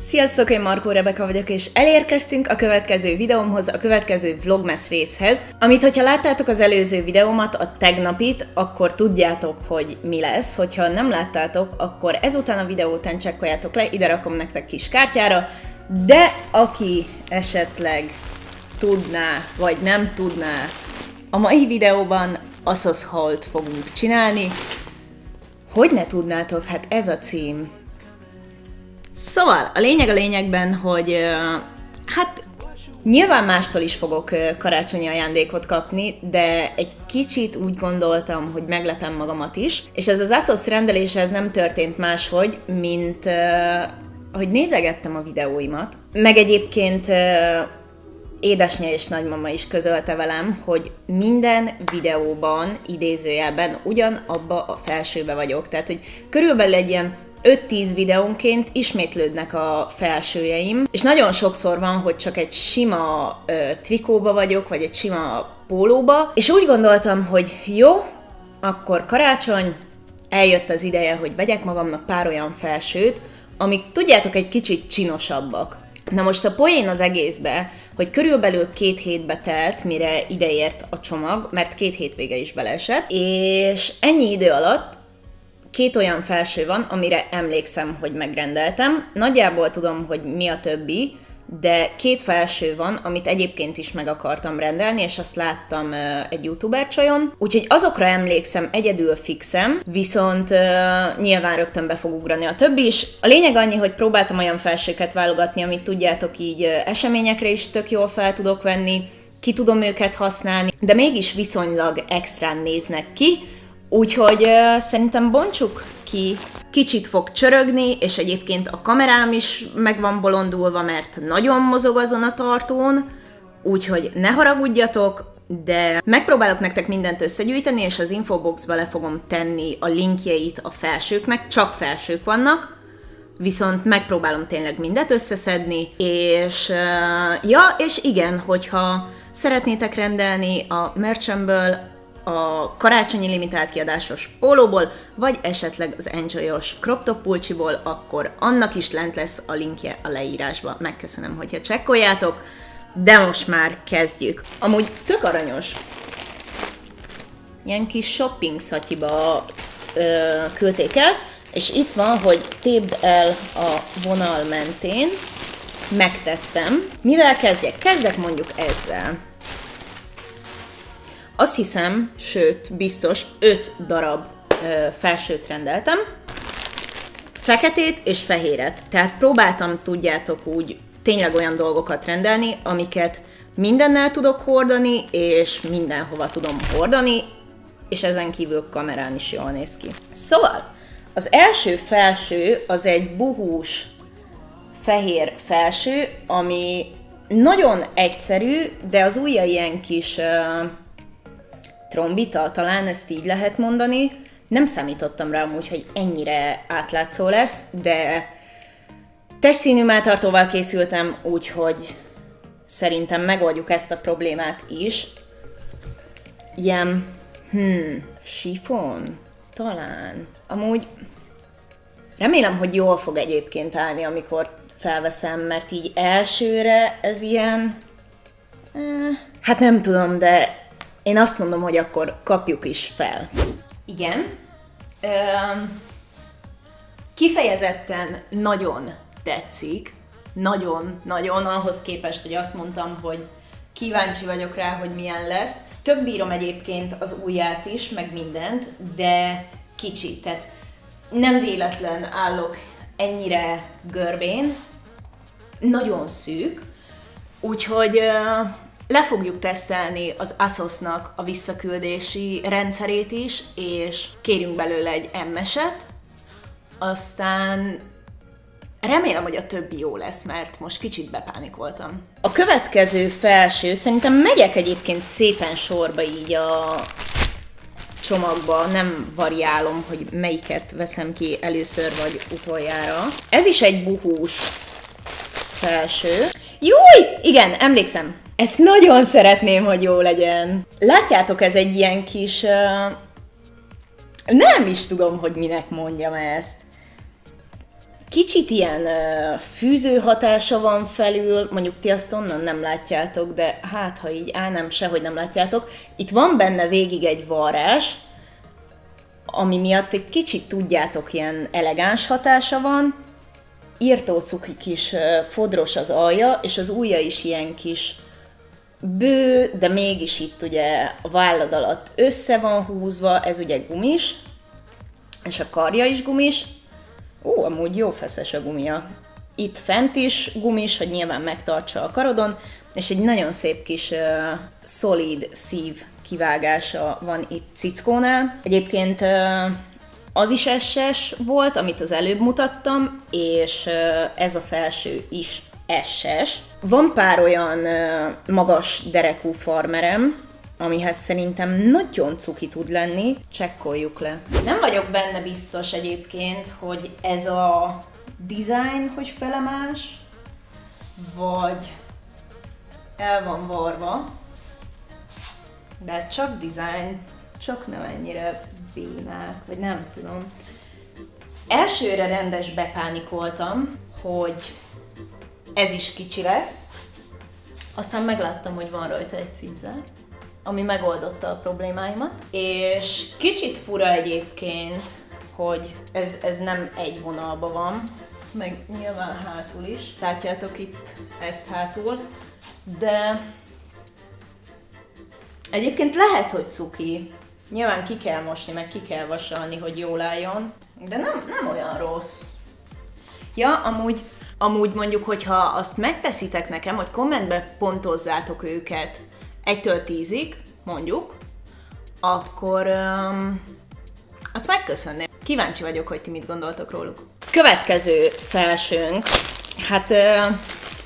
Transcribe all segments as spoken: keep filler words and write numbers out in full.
Sziasztok, én Markó Rebeka vagyok, és elérkeztünk a következő videómhoz, a következő vlogmas részhez, amit, hogyha láttátok az előző videómat, a tegnapit, akkor tudjátok, hogy mi lesz. Hogyha nem láttátok, akkor ezután a videó után csekkoljátok le, ide rakom nektek kis kártyára, de aki esetleg tudná, vagy nem tudná, a mai videóban Asos hault fogunk csinálni. Hogy ne tudnátok, hát ez a cím. Szóval, a lényeg a lényegben, hogy uh, hát nyilván mástól is fogok uh, karácsonyi ajándékot kapni, de egy kicsit úgy gondoltam, hogy meglepem magamat is. És ez az Asos rendelés ez nem történt máshogy, mint uh, hogy nézegettem a videóimat. Meg egyébként uh, édesanyja és nagymama is közölte velem, hogy minden videóban, idézőjelben ugyanabba a felsőbe vagyok. Tehát, hogy körülbelül egy ilyen öt-tíz videónként ismétlődnek a felsőjeim, és nagyon sokszor van, hogy csak egy sima ö, trikóba vagyok, vagy egy sima pólóba, és úgy gondoltam, hogy jó, akkor karácsony, eljött az ideje, hogy vegyek magamnak pár olyan felsőt, amik tudjátok egy kicsit csinosabbak. Na most a poén az egészbe, hogy körülbelül két hétbe telt, mire ideért a csomag, mert két hétvége is beleesett, és ennyi idő alatt két olyan felső van, amire emlékszem, hogy megrendeltem. Nagyjából tudom, hogy mi a többi, de két felső van, amit egyébként is meg akartam rendelni, és azt láttam uh, egy youtuber csajon. Úgyhogy azokra emlékszem egyedül fixem, viszont uh, nyilván rögtön be fog ugrani a többi is. A lényeg annyi, hogy próbáltam olyan felsőket válogatni, amit tudjátok így uh, eseményekre is tök jól fel tudok venni, ki tudom őket használni, de mégis viszonylag extrán néznek ki. Úgyhogy uh, szerintem bontsuk ki, kicsit fog csörögni, és egyébként a kamerám is meg van bolondulva, mert nagyon mozog azon a tartón, úgyhogy ne haragudjatok, de megpróbálok nektek mindent összegyűjteni, és az infoboxba le fogom tenni a linkjeit a felsőknek, csak felsők vannak, viszont megpróbálom tényleg mindet összeszedni, és uh, ja, és igen, hogyha szeretnétek rendelni a merchamből, a karácsonyi limitált kiadásos pólóból, vagy esetleg az Enjoy-os crop top pulcsiból, akkor annak is lent lesz a linkje a leírásba. Megköszönöm, hogyha csekkoljátok, de most már kezdjük. Amúgy tök aranyos. Ilyen kis shopping szatyiba ö, küldték el, és itt van, hogy tépd el a vonal mentén. Megtettem. Mivel kezdjek? Kezdek mondjuk ezzel. Azt hiszem, sőt, biztos öt darab ö, felsőt rendeltem, feketét és fehéret. Tehát próbáltam, tudjátok, úgy tényleg olyan dolgokat rendelni, amiket mindennel tudok hordani, és mindenhova tudom hordani, és ezen kívül kamerán is jól néz ki. Szóval, az első felső az egy buhús fehér felső, ami nagyon egyszerű, de az ujja ilyen kis ö, trombita, talán ezt így lehet mondani. Nem számítottam rá amúgy, hogy ennyire átlátszó lesz, de testszínű melltartóval készültem, úgyhogy szerintem megoldjuk ezt a problémát is. Ilyen, hmm, sifon? Talán. Amúgy remélem, hogy jól fog egyébként állni, amikor felveszem, mert így elsőre ez ilyen... Eh, hát nem tudom, de én azt mondom, hogy akkor kapjuk is fel. Igen. Üm, kifejezetten nagyon tetszik. Nagyon-nagyon, ahhoz képest, hogy azt mondtam, hogy kíváncsi vagyok rá, hogy milyen lesz. Tök bírom egyébként az ujját is, meg mindent, de kicsi. Tehát nem véletlen állok ennyire görbén. Nagyon szűk. Úgyhogy... Uh, Le fogjuk tesztelni az Asosnak a visszaküldési rendszerét is, és kérünk belőle egy em-eset, aztán remélem, hogy a többi jó lesz, mert most kicsit bepánikoltam. A következő felső, szerintem megyek egyébként szépen sorba így a csomagba, nem variálom, hogy melyiket veszem ki először vagy utoljára. Ez is egy buhús felső. Júj! Igen, emlékszem. Ezt nagyon szeretném, hogy jó legyen. Látjátok, ez egy ilyen kis... Uh, nem is tudom, hogy minek mondjam ezt. Kicsit ilyen uh, fűző hatása van felül, mondjuk ti azt onnan nem látjátok, de hát ha így, á nem, sehogy nem látjátok. Itt van benne végig egy varrás, ami miatt egy kicsit tudjátok, ilyen elegáns hatása van. Írtó cuki kis uh, fodros az alja, és az ujja is ilyen kis bő, de mégis itt ugye a vállad alatt össze van húzva, ez ugye gumis, és a karja is gumis. Ó, amúgy jó feszes a gumia. Itt fent is gumis, hogy nyilván megtartsa a karodon, és egy nagyon szép kis uh, szolid szív kivágása van itt cickónál. Egyébként uh, az is es-es volt, amit az előbb mutattam, és uh, ez a felső is es-es. Van pár olyan uh, magas derekú farmerem, amihez szerintem nagyon cuki tud lenni. Csekkoljuk le. Nem vagyok benne biztos egyébként, hogy ez a design, hogy felemás, vagy el van varva, de csak design, csak nem ennyire bénák, vagy nem tudom. Elsőre rendes bepánikoltam, hogy ez is kicsi lesz, aztán megláttam, hogy van rajta egy cipzár, ami megoldotta a problémáimat, és kicsit fura egyébként, hogy ez, ez nem egy vonalban van, meg nyilván hátul is. Látjátok itt ezt hátul, de egyébként lehet, hogy cuki. Nyilván ki kell mosni, meg ki kell vasalni, hogy jól álljon, de nem, nem olyan rossz. Ja, amúgy, amúgy mondjuk, hogyha azt megteszitek nekem, hogy kommentbe pontozzátok őket egytől tízig, mondjuk, akkor um, azt megköszönném. Kíváncsi vagyok, hogy ti mit gondoltok róluk. Következő felsőnk, hát uh,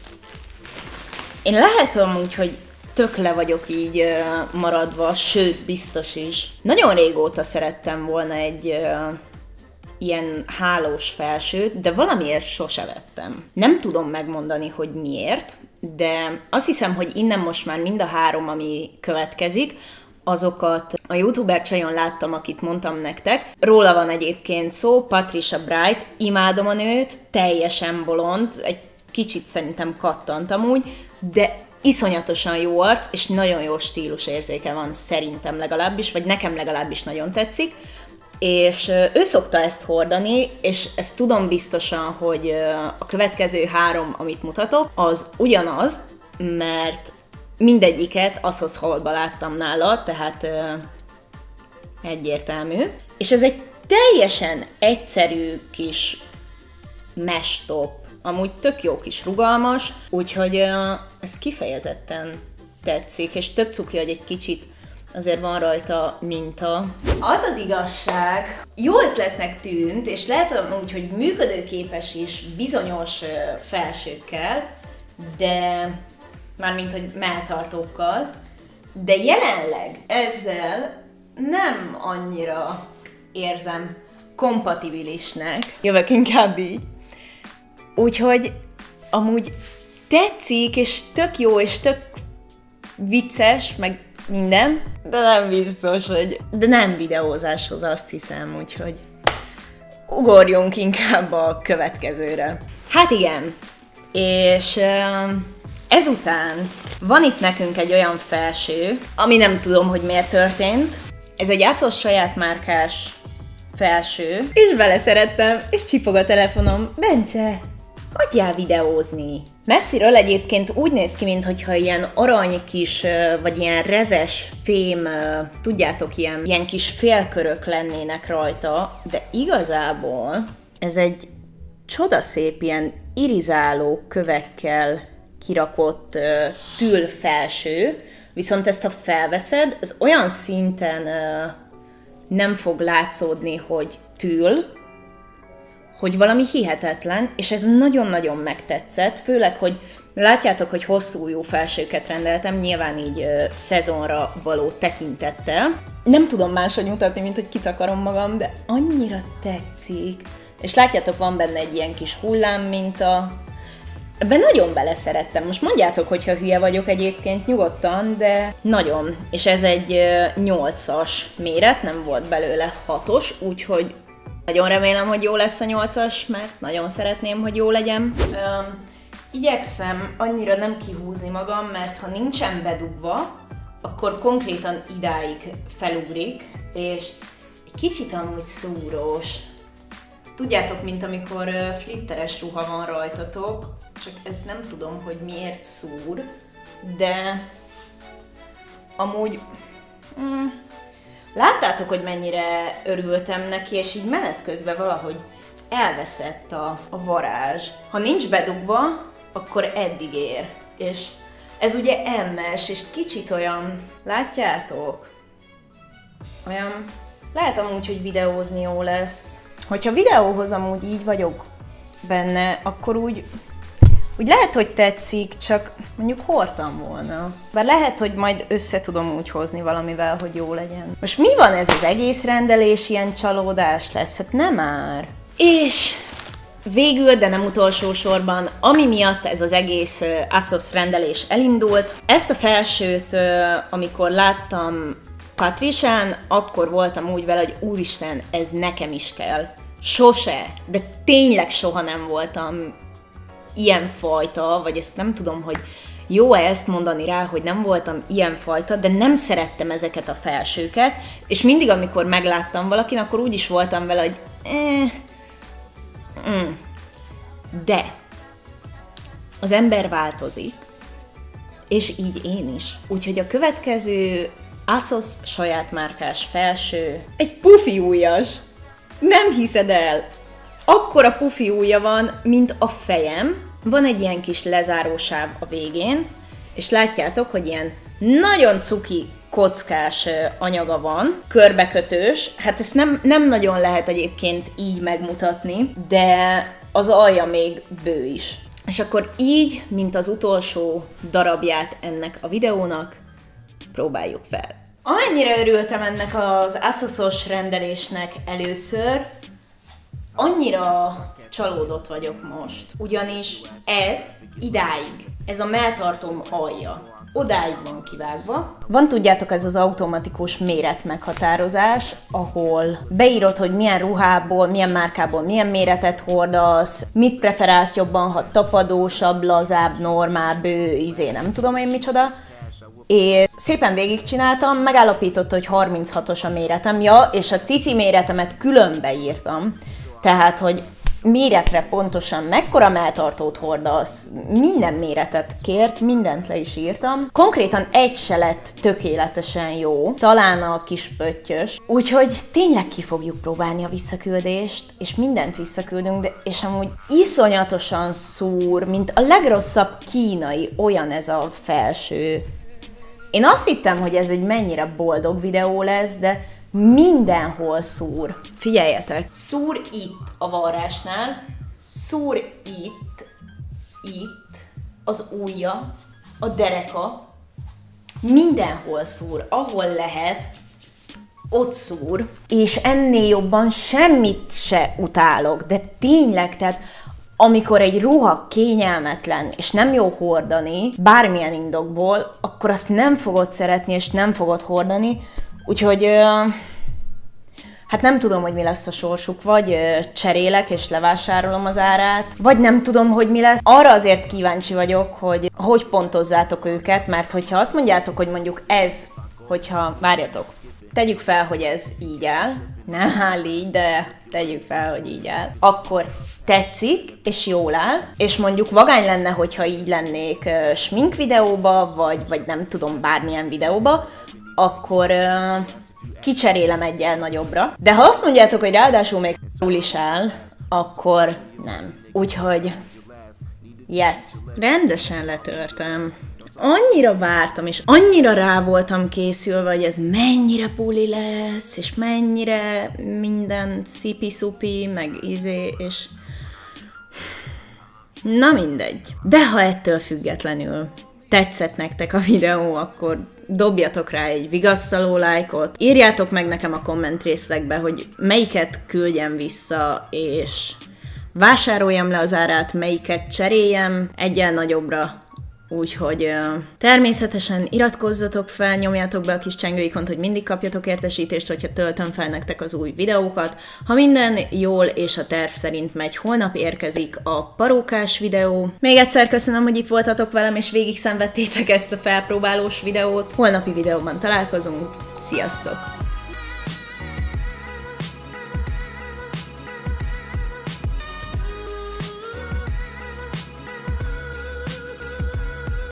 én lehet amúgy, hogy tök le vagyok így uh, maradva, sőt, biztos is. Nagyon régóta szerettem volna egy uh, ilyen hálós felsőt, de valamiért sose vettem. Nem tudom megmondani, hogy miért, de azt hiszem, hogy innen most már mind a három, ami következik, azokat a youtuber csajon láttam, akit mondtam nektek. Róla van egyébként szó, Patricia Bright, imádom a nőt, teljesen bolond, egy kicsit szerintem kattant amúgy, de iszonyatosan jó arc, és nagyon jó stílusérzéke van szerintem legalábbis, vagy nekem legalábbis nagyon tetszik. És ő szokta ezt hordani, és ezt tudom biztosan, hogy a következő három, amit mutatok, az ugyanaz, mert mindegyiket azhoz halba láttam nála, tehát egyértelmű. És ez egy teljesen egyszerű kis mesh top, amúgy tök jó kis rugalmas, úgyhogy ez kifejezetten tetszik, és tök cuki, hogy egy kicsit azért van rajta minta. Az az igazság, jó ötletnek tűnt, és lehet úgy, hogy működőképes is bizonyos felsőkkel, de mármint, hogy melltartókkal, de jelenleg ezzel nem annyira érzem kompatibilisnek. Jövök inkább így. Úgyhogy amúgy tetszik, és tök jó, és tök vicces, meg minden, de nem biztos, hogy... De nem videózáshoz, azt hiszem, úgyhogy ugorjunk inkább a következőre. Hát igen, és ezután van itt nekünk egy olyan felső, ami nem tudom, hogy miért történt. Ez egy ASOS saját márkás felső, és beleszerettem, és csipog a telefonom. Bence, hagyjál videózni! Messziről egyébként úgy néz ki, mintha ilyen arany kis, vagy ilyen rezes fém, tudjátok, ilyen, ilyen kis félkörök lennének rajta, de igazából ez egy csodaszép ilyen irizáló kövekkel kirakott tül felső, viszont ezt ha felveszed, ez olyan szinten nem fog látszódni, hogy tül, hogy valami hihetetlen, és ez nagyon-nagyon megtetszett, főleg, hogy látjátok, hogy hosszú jó felsőket rendeltem, nyilván így ö, szezonra való tekintettel. Nem tudom máshogy mutatni, mint hogy kitakarom magam, de annyira tetszik. És látjátok, van benne egy ilyen kis hullámminta. Ebben nagyon beleszerettem. Most mondjátok, hogyha hülye vagyok egyébként nyugodtan, de nagyon. És ez egy nyolcas méret, nem volt belőle hatos, úgyhogy Nagyon remélem, hogy jó lesz a nyolcas, mert nagyon szeretném, hogy jó legyen. Um, igyekszem annyira nem kihúzni magam, mert ha nincsen bedugva, akkor konkrétan idáig felugrik, és egy kicsit amúgy szúrós. Tudjátok, mint amikor flitteres ruha van rajtatok, csak ezt nem tudom, hogy miért szúr, de amúgy mm, láttátok, hogy mennyire örültem neki, és így menet közben valahogy elveszett a, a varázs. Ha nincs bedugva, akkor eddig ér. És ez ugye em es, és kicsit olyan, látjátok? Olyan, lehet amúgy, hogy videózni jó lesz. Hogyha videóhoz amúgy így vagyok benne, akkor úgy, úgy lehet, hogy tetszik, csak mondjuk hordtam volna. Bár lehet, hogy majd össze tudom úgy hozni valamivel, hogy jó legyen. Most mi van ez az egész rendelés, ilyen csalódás lesz? Hát nem már. És végül, de nem utolsó sorban, ami miatt ez az egész ASOS rendelés elindult, ezt a felsőt, amikor láttam Patrisán, akkor voltam úgy vele, hogy úristen, ez nekem is kell. Sose, de tényleg soha nem voltam ilyen fajta, vagy ezt nem tudom, hogy jó-e ezt mondani rá, hogy nem voltam ilyen fajta, de nem szerettem ezeket a felsőket, és mindig, amikor megláttam valakin, akkor úgy is voltam vele, hogy eh, mm. De az ember változik, és így én is. Úgyhogy a következő ASOS saját márkás felső egy pufi ujjas. Nem hiszed el! Akkora pufi ujja van, mint a fejem. Van egy ilyen kis lezárósáv a végén, és látjátok, hogy ilyen nagyon cuki kockás anyaga van, körbekötős. Hát ezt nem, nem nagyon lehet egyébként így megmutatni, de az alja még bő is. És akkor így, mint az utolsó darabját ennek a videónak, próbáljuk fel. Amennyire örültem ennek az ASOS-os rendelésnek először, annyira csalódott vagyok most. Ugyanis ez idáig, ez a melltartóm alja, odáig van kivágva. Van, tudjátok, ez az automatikus méretmeghatározás, ahol beírod, hogy milyen ruhából, milyen márkából milyen méretet hordasz, mit preferálsz jobban, ha tapadósabb, lazább, normál, bő, izé, nem tudom én micsoda. És szépen végigcsináltam, megállapította, hogy harminchatos a méretem, ja, és a cici méretemet külön beírtam, tehát, hogy méretre pontosan mekkora melltartót hordasz, minden méretet kért, mindent le is írtam. Konkrétan egy se lett tökéletesen jó, talán a kis pöttyös, úgyhogy tényleg ki fogjuk próbálni a visszaküldést, és mindent visszaküldünk, de és amúgy iszonyatosan szúr, mint a legrosszabb kínai, olyan ez a felső. Én azt hittem, hogy ez egy mennyire boldog videó lesz, de mindenhol szúr. Figyeljetek! Szúr itt a varrásnál, szúr itt, itt, az ujja, a dereka, mindenhol szúr, ahol lehet, ott szúr. És ennél jobban semmit se utálok, de tényleg, tehát amikor egy ruha kényelmetlen, és nem jó hordani, bármilyen indokból, akkor azt nem fogod szeretni, és nem fogod hordani, úgyhogy hát nem tudom, hogy mi lesz a sorsuk, vagy cserélek, és levásárolom az árát, vagy nem tudom, hogy mi lesz. Arra azért kíváncsi vagyok, hogy hogy pontozzátok őket, mert hogyha azt mondjátok, hogy mondjuk ez, hogyha, várjatok, tegyük fel, hogy ez így áll, ne áll így, de tegyük fel, hogy így áll, akkor tetszik, és jól áll, és mondjuk vagány lenne, hogyha így lennék uh, smink videóba, vagy, vagy nem tudom, bármilyen videóba, akkor uh, kicserélem egyel nagyobbra. De ha azt mondjátok, hogy ráadásul még túl is áll, akkor nem. Úgyhogy yes. Rendesen letörtem. Annyira vártam, és annyira rá voltam készülve, hogy ez mennyire puli lesz, és mennyire minden szipi-szupi, meg izé, és na mindegy. De ha ettől függetlenül tetszett nektek a videó, akkor dobjatok rá egy vigasztaló lájkot, írjátok meg nekem a komment részlegbe, hogy melyiket küldjem vissza, és vásároljam le az árát, melyiket cseréljem egyen nagyobbra, Úgyhogy uh, természetesen iratkozzatok fel, nyomjátok be a kis csengőikont, hogy mindig kapjatok értesítést, hogyha töltöm fel nektek az új videókat. Ha minden jól és a terv szerint megy, holnap érkezik a parókás videó. Még egyszer köszönöm, hogy itt voltatok velem, és végig szenvedtétek ezt a felpróbálós videót. Holnapi videóban találkozunk. Sziasztok!